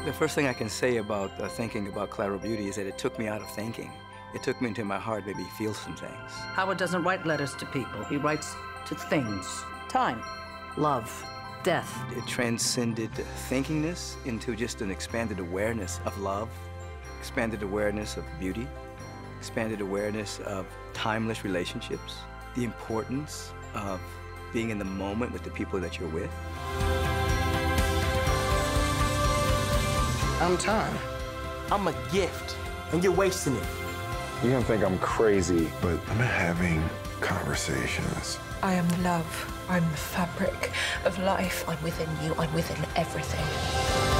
The first thing I can say about thinking about Collateral Beauty is that it took me out of thinking. It took me into my heart, made me feel some things. Howard doesn't write letters to people. He writes to things. Time, love, death. It transcended thinkingness into just an expanded awareness of love, expanded awareness of beauty, expanded awareness of timeless relationships, the importance of being in the moment with the people that you're with. I'm time. I'm a gift, and you're wasting it. You're gonna think I'm crazy, but I'm having conversations. I am the love. I'm the fabric of life. I'm within you. I'm within everything.